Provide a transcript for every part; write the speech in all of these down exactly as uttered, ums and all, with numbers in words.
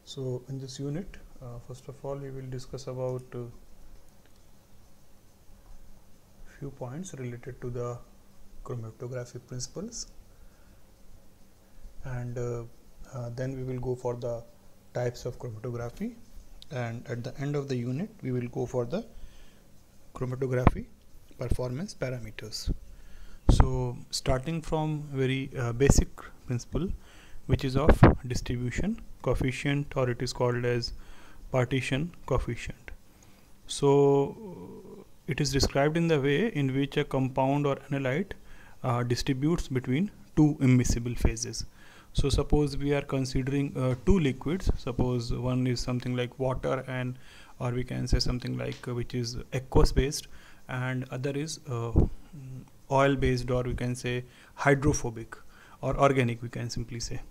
So in this unit, uh, first of all, we will discuss about uh, few points related to the chromatography principles, and uh, uh, then we will go for the types of chromatography, and at the end of the unit we will go for the chromatography performance parameters. So starting from very uh, basic principle, which is of distribution coefficient, or it is called as partition coefficient. So it is described in the way in which a compound or analyte uh, distributes between two immiscible phases. So suppose we are considering uh, two liquids, suppose one is something like water, and or we can say something like uh, which is aqueous based, and other is uh, oil based, or we can say hydrophobic or organic, we can simply say.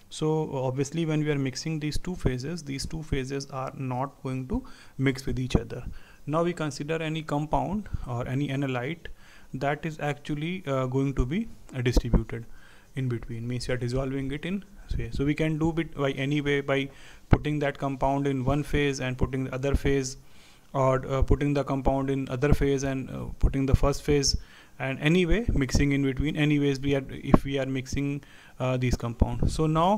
So obviously when we are mixing these two phases, these two phases are not going to mix with each other. Now we consider any compound or any analyte that is actually uh, going to be uh, distributed in between, means you are dissolving it in phase. So we can do it by any way, by putting that compound in one phase and putting the other phase, or uh, putting the compound in other phase and uh, putting the first phase, and anyway mixing in between. Anyways, we are if we are mixing uh, these compounds. So now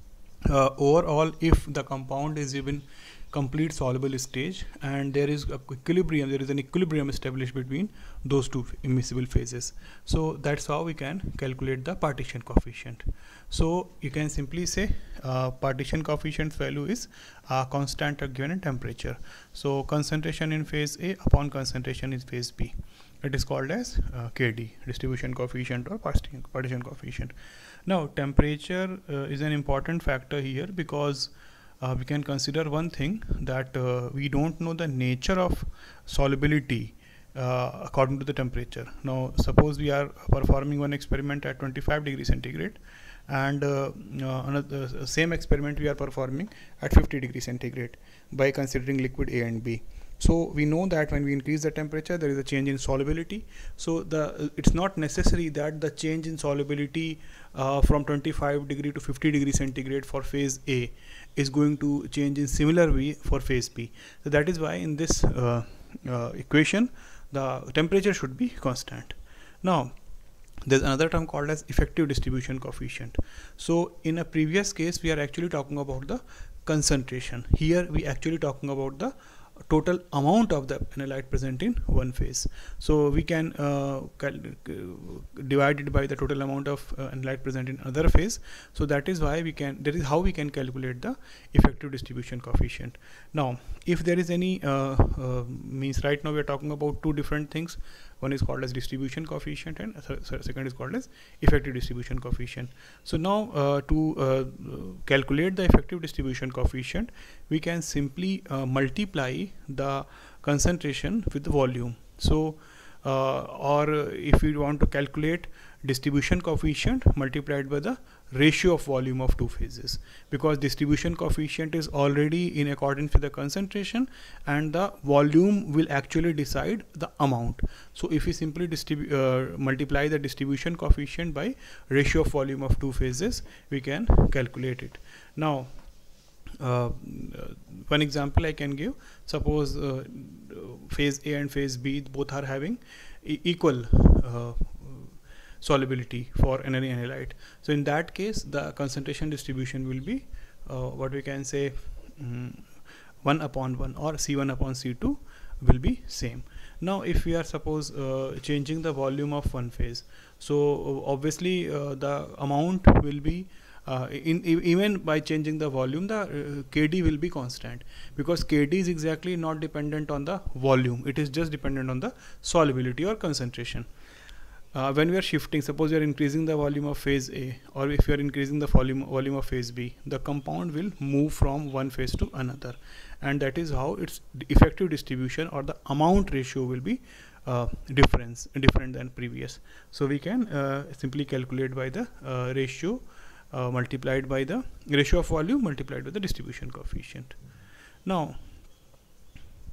uh, overall, if the compound is even complete soluble stage and there is a equilibrium, there is an equilibrium established between those two immiscible phases, so that's how we can calculate the partition coefficient. So you can simply say uh, partition coefficient value is uh, constant given in temperature. So concentration in phase A upon concentration in phase B, it is called as uh, K D, distribution coefficient or partition, partition coefficient. Now temperature uh, is an important factor here, because uh, we can consider one thing, that uh, we don't know the nature of solubility uh, according to the temperature. Now suppose we are performing one experiment at twenty-five degrees centigrade, and uh, uh, another uh, same experiment we are performing at fifty degrees centigrade by considering liquid A and B. So we know that when we increase the temperature, there is a change in solubility. So the uh, it's not necessary that the change in solubility uh, from twenty-five degree to fifty degree centigrade for phase A is going to change in similar way for phase B. So that is why in this uh, uh, equation the temperature should be constant. Now there's another term called as effective distribution coefficient. So in a previous case we are actually talking about the concentration. Here we actually talking about the total amount of the analyte present in one phase. So we can uh, divide it by the total amount of uh, analyte present in another phase. So that is why we can, that is how we can calculate the effective distribution coefficient. Now if there is any uh, uh, means right now we are talking about two different things. One is called as distribution coefficient, and th second is called as effective distribution coefficient. So now uh, to uh, calculate the effective distribution coefficient, we can simply uh, multiply the concentration with the volume. So uh, or if we want to calculate distribution coefficient multiplied by the ratio of volume of two phases, because distribution coefficient is already in accordance with the concentration and the volume will actually decide the amount. So if we simply distribute uh, multiply the distribution coefficient by ratio of volume of two phases, we can calculate it. Now uh, one example I can give, suppose uh, phase A and phase B both are having e equal uh, solubility for any analyte. So in that case the concentration distribution will be uh, what we can say um, one upon one, or C one upon C two will be same. Now if we are suppose uh, changing the volume of one phase, so obviously uh, the amount will be uh, in even by changing the volume, the uh, K D will be constant, because K D is exactly not dependent on the volume, it is just dependent on the solubility or concentration. Uh, when we are shifting, suppose we are increasing the volume of phase A, or if you are increasing the volume volume of phase B, the compound will move from one phase to another, and that is how its effective distribution or the amount ratio will be uh, difference different than previous. So we can uh, simply calculate by the uh, ratio uh, multiplied by the ratio of volume multiplied by the distribution coefficient. Now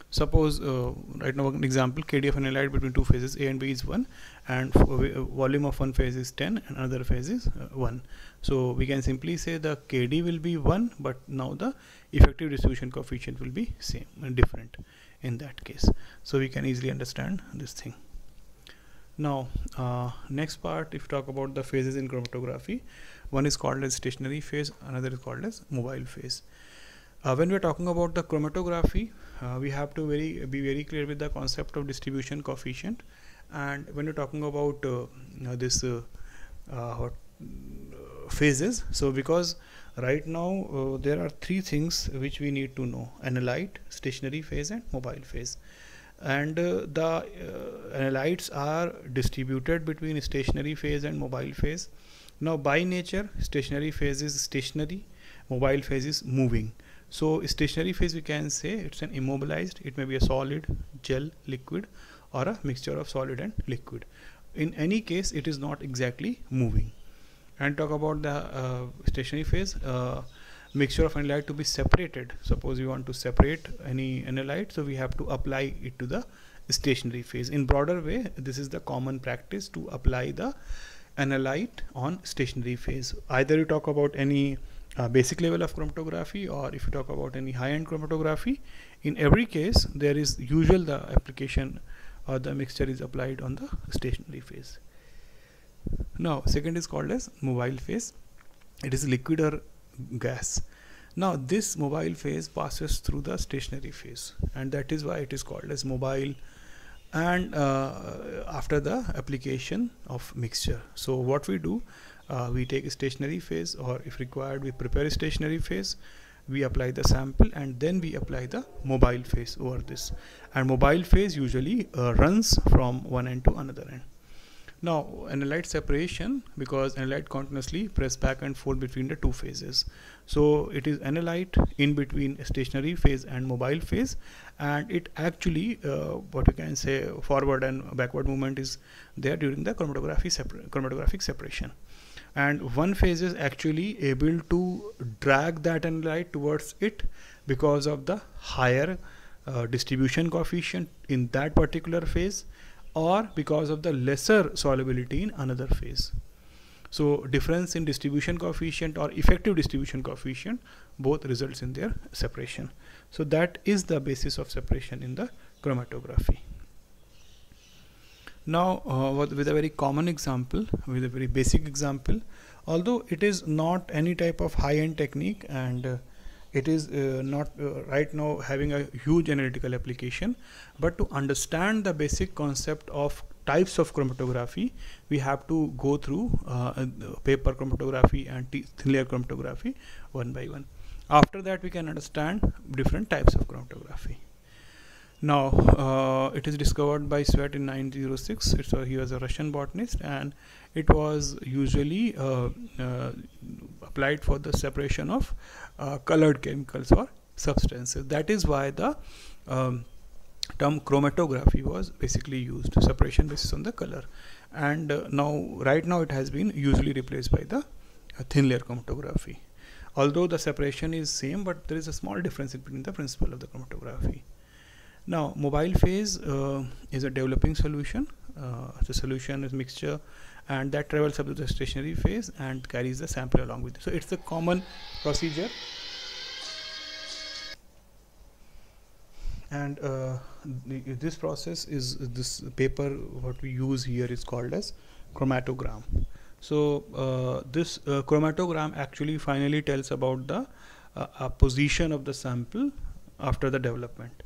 Suppose uh, right now an example, K D of an analyte between two phases A and B is one, and uh, volume of one phase is ten and another phase is uh, one. So we can simply say the K D will be one, but now the effective distribution coefficient will be same and different in that case. So we can easily understand this thing. Now uh, next part, if you talk about the phases in chromatography, one is called as stationary phase, another is called as mobile phase. Uh, when we are talking about the chromatography, uh, we have to very be very clear with the concept of distribution coefficient. And when you're talking about uh, this uh, uh, phases, so because right now uh, there are three things which we need to know: analyte, stationary phase, and mobile phase. And uh, the uh, analytes are distributed between stationary phase and mobile phase. Now by nature, stationary phase is stationary, mobile phase is moving. So stationary phase, we can say it's an immobilized, it may be a solid, gel, liquid, or a mixture of solid and liquid. In any case, it is not exactly moving. And talk about the uh, stationary phase, uh, mixture of analyte to be separated. Suppose you want to separate any analyte, so we have to apply it to the stationary phase. In broader way, this is the common practice to apply the analyte on stationary phase. Either you talk about any Uh, basic level of chromatography, or if you talk about any high-end chromatography, in every case there is usual the application or the mixture is applied on the stationary phase. Now second is called as mobile phase. It is liquid or gas. Now this mobile phase passes through the stationary phase, and that is why it is called as mobile. And uh, after the application of mixture, so what we do, Uh, we take a stationary phase, or if required we prepare a stationary phase, we apply the sample, and then we apply the mobile phase over this. And mobile phase usually uh, runs from one end to another end. Now analyte separation, because analyte continuously press back and forth between the two phases, so it is analyte in between a stationary phase and mobile phase, and it actually uh, what we can say forward and backward movement is there during the chromatography separ chromatographic separation. And one phase is actually able to drag that analyte towards it because of the higher uh, distribution coefficient in that particular phase, or because of the lesser solubility in another phase. So difference in distribution coefficient or effective distribution coefficient both results in their separation. So that is the basis of separation in the chromatography. Now uh, with a very common example, with a very basic example, although it is not any type of high-end technique, and uh, it is uh, not uh, right now having a huge analytical application, but to understand the basic concept of types of chromatography, we have to go through uh, paper chromatography and thin layer chromatography one by one. After that we can understand different types of chromatography. Now uh, it is discovered by Svet in nineteen oh six. It's a, he was a Russian botanist, and it was usually uh, uh, applied for the separation of uh, colored chemicals or substances. That is why the um, term chromatography was basically used, separation basis on the color. And uh, now right now it has been usually replaced by the uh, thin layer chromatography. Although the separation is same, but there is a small difference between the principle of the chromatography. Now mobile phase uh, is a developing solution. Uh, the solution is mixture, and that travels up to the stationary phase and carries the sample along with it. So it's the common procedure. And uh, the, this process is this paper what we use here is called as chromatogram. So uh, this uh, chromatogram actually finally tells about the uh, uh, position of the sample after the development.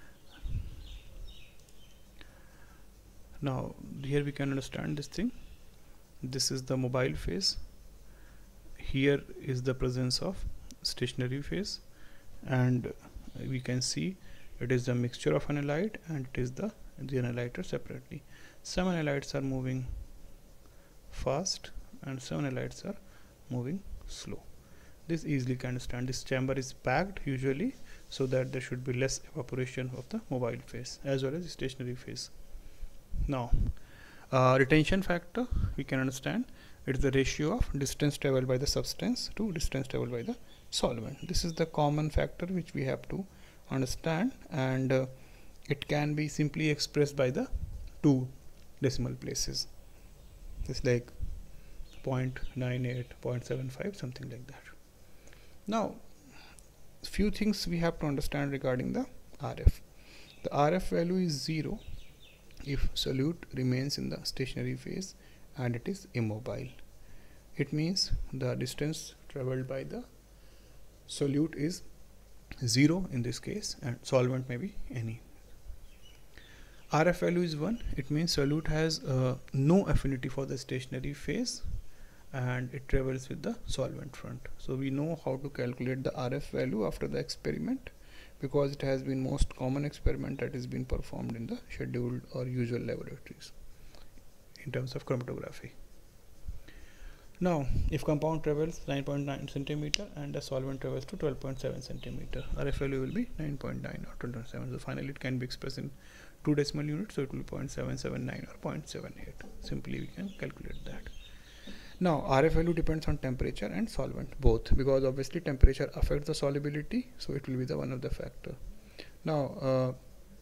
Now here we can understand this thing. This is the mobile phase. Here is the presence of stationary phase, and we can see it is the mixture of analyte, and it is the the analyte separately. Some analytes are moving fast and some analytes are moving slow. This easily can understand. This chamber is packed usually, so that there should be less evaporation of the mobile phase as well as the stationary phase. Now uh, retention factor, we can understand it is the ratio of distance traveled by the substance to distance traveled by the solvent. This is the common factor which we have to understand. And uh, it can be simply expressed by the two decimal places. It's like zero point nine eight, zero point seven five, something like that. Now, few things we have to understand regarding the R F. The R F value is zero if solute remains in the stationary phase and it is immobile. It means the distance traveled by the solute is zero in this case, and solvent may be any. R F value is one. It means solute has uh, no affinity for the stationary phase and it travels with the solvent front. So we know how to calculate the R F value after the experiment, because it has been most common experiment that is being performed in the scheduled or usual laboratories in terms of chromatography. Now, if compound travels nine point nine centimeter and the solvent travels to twelve point seven centimeter, R F value will be nine point nine or twelve point seven. So finally it can be expressed in two decimal units, so it will be zero point seven seven nine or zero point seven eight. Simply we can calculate that. Now, R F value depends on temperature and solvent both, because obviously temperature affects the solubility, so it will be the one of the factor. Now, uh,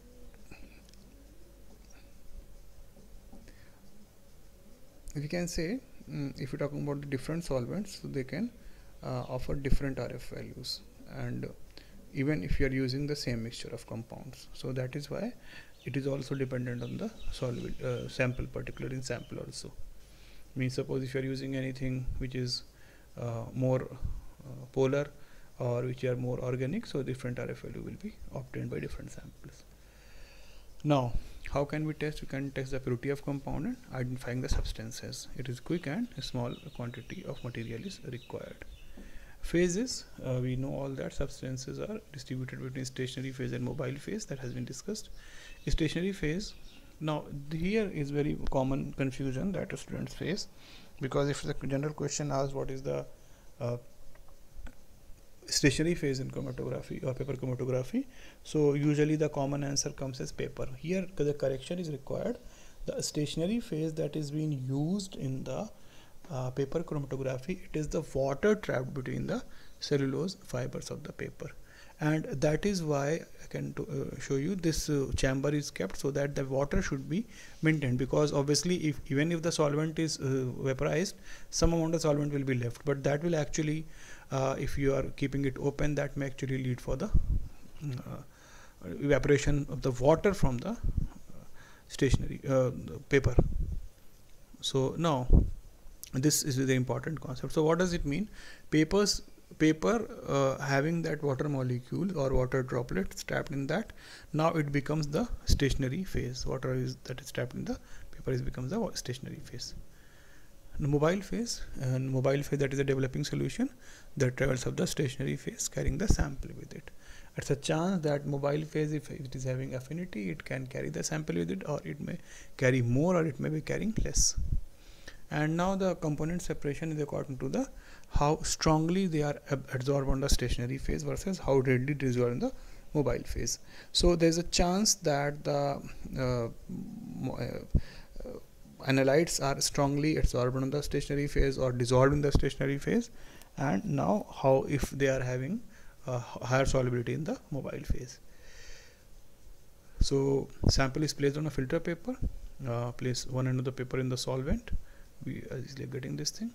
we can say mm, if you're talking about the different solvents, so they can uh, offer different R F values, and uh, even if you are using the same mixture of compounds. So that is why it is also dependent on the soluble uh, sample, particular in sample also. Means suppose if you are using anything which is uh, more uh, polar or which are more organic, so different R F value will be obtained by different samples. Now, how can we test? We can test the purity of compound and identifying the substances. It is quick and a small quantity of material is required. Phases, uh, we know all that substances are distributed between stationary phase and mobile phase, that has been discussed. Stationary phase, now here is very common confusion that students face, because if the general question asks what is the uh, stationary phase in chromatography or paper chromatography, so usually the common answer comes as paper. Here the correction is required. The stationary phase that is being used in the uh, paper chromatography, it is the water trapped between the cellulose fibers of the paper, and that is why I can to, uh, show you this uh, chamber is kept so that the water should be maintained, because obviously if even if the solvent is uh, vaporized, some amount of solvent will be left, but that will actually uh, if you are keeping it open, that may actually lead for the uh, evaporation of the water from the stationary uh, paper. So now this is the important concept. So what does it mean? Papers paper uh, having that water molecule or water droplets trapped in that, now it becomes the stationary phase. Water is that is trapped in the paper is becomes the stationary phase. The mobile phase, and mobile phase, that is a developing solution that travels up the stationary phase carrying the sample with it. It's a chance that mobile phase, if it is having affinity, it can carry the sample with it, or it may carry more, or it may be carrying less. And now the component separation is according to the how strongly they are ab absorbed on the stationary phase versus how readily it is absorbed in the mobile phase. So there is a chance that the uh, uh, analytes are strongly absorbed on the stationary phase or dissolved in the stationary phase, and now how if they are having uh, higher solubility in the mobile phase. So sample is placed on a filter paper, uh, place one end of the paper in the solvent, we are easily getting this thing,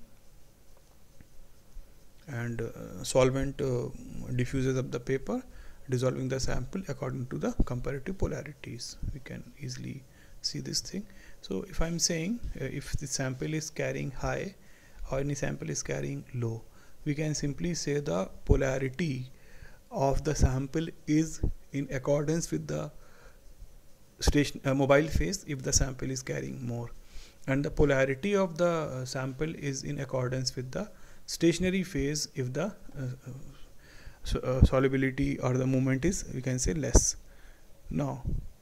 and uh, solvent uh, diffuses up the paper, dissolving the sample according to the comparative polarities. We can easily see this thing. So if I am saying uh, if the sample is carrying high or any sample is carrying low, we can simply say the polarity of the sample is in accordance with the station uh, mobile phase if the sample is carrying more, and the polarity of the uh, sample is in accordance with the stationary phase if the uh, uh, so, uh, solubility or the movement is, we can say, less. Now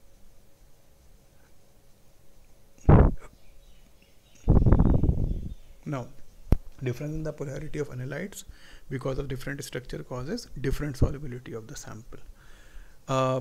now difference in the polarity of analytes because of different structure causes different solubility of the sample. Uh,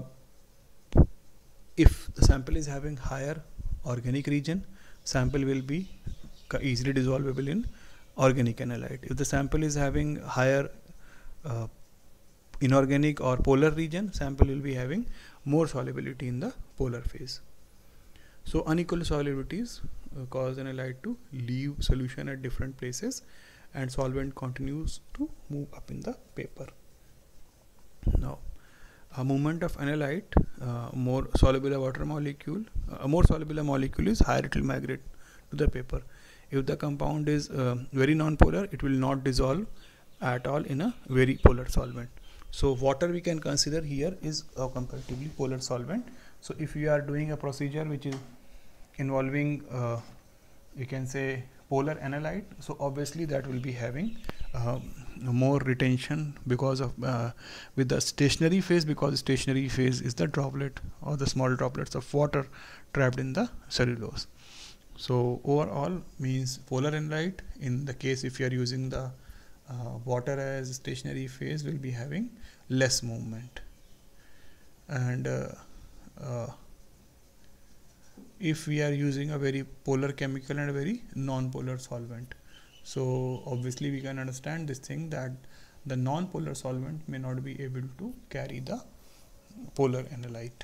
if the sample is having higher organic region, sample will be easily dissolvable in organic analyte. If the sample is having higher uh, inorganic or polar region, sample will be having more solubility in the polar phase. So unequal solubilities uh, cause analyte to leave solution at different places, and solvent continues to move up in the paper. Now, a movement of analyte, uh, more soluble a water molecule, uh, a more soluble a molecule is, higher it will migrate to the paper. If the compound is uh, very non-polar, it will not dissolve at all in a very polar solvent. So water we can consider here is a comparatively polar solvent. So if you are doing a procedure which is involving uh, you can say polar analyte, so obviously that will be having uh, more retention because of uh, with the stationary phase, because stationary phase is the droplet or the small droplets of water trapped in the cellulose. So overall means polar analyte, in the case if you are using the uh, water as stationary phase, will be having less movement. And uh, uh, if we are using a very polar chemical and a very non-polar solvent, so obviously we can understand this thing that the non-polar solvent may not be able to carry the polar analyte.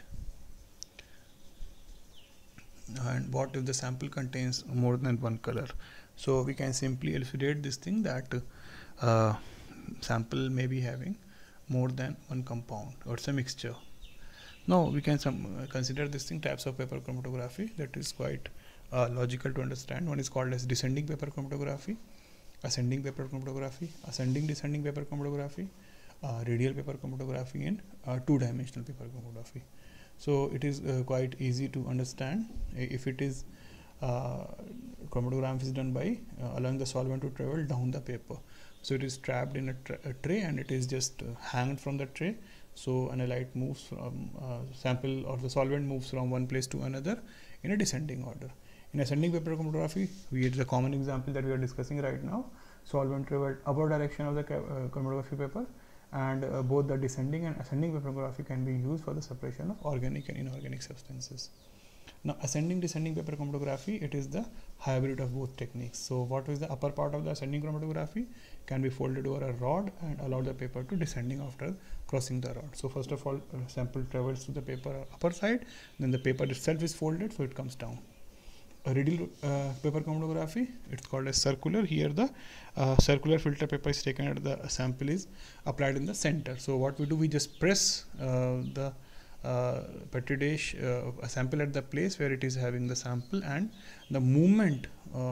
And what if the sample contains more than one color? So we can simply elucidate this thing that uh, sample may be having more than one compound, or it's a mixture. Now we can some, uh, consider this thing types of paper chromatography. That is quite uh, logical to understand. One is called as descending paper chromatography, ascending paper chromatography, ascending descending paper chromatography, uh, radial paper chromatography, and uh, two-dimensional paper chromatography. So it is uh, quite easy to understand. If it is uh, chromatography is done by uh, allowing the solvent to travel down the paper. So it is trapped in a, tra a tray, and it is just uh, hanged from the tray. So analyte moves from uh, sample or the solvent moves from one place to another in a descending order. In ascending paper chromatography, we had the common example that we are discussing right now. Solvent traveled upward direction of the uh, chromatography paper, and uh, both the descending and ascending paper chromatography can be used for the separation of organic and inorganic substances. Now ascending descending paper chromatography, it is the hybrid of both techniques. So what is the upper part of the ascending chromatography can be folded over a rod and allow the paper to descending after crossing the rod. So first of all, uh, sample travels to the paper upper side, then the paper itself is folded, so it comes down. A radial uh, paper chromatography, it's called as circular. Here the uh, circular filter paper is taken and the sample is applied in the center. So what we do, we just press uh, the uh, petri dish, uh, a sample at the place where it is having the sample, and the movement uh, uh,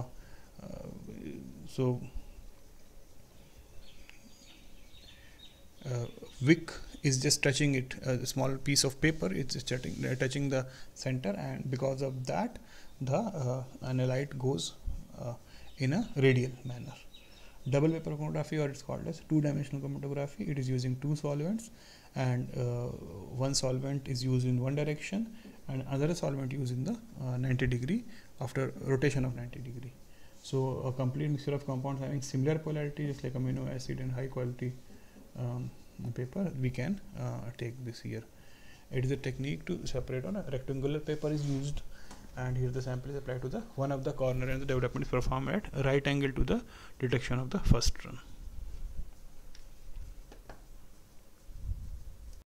so uh, wick is just touching it, uh, a small piece of paper, it's just touching, uh, touching the center, and because of that the uh, analyte goes uh, in a radial manner. Double paper chromatography, or it's called as two-dimensional chromatography, it is using two solvents, and uh, one solvent is used in one direction and another solvent used in the uh, ninety degree after rotation of ninety degree. So a complete mixture of compounds having similar polarity, just like amino acid and high quality um, paper, we can uh, take this here. It is a technique to separate on a rectangular paper is used, and here the sample is applied to the one of the corner, and the development is performed at right angle to the detection of the first run.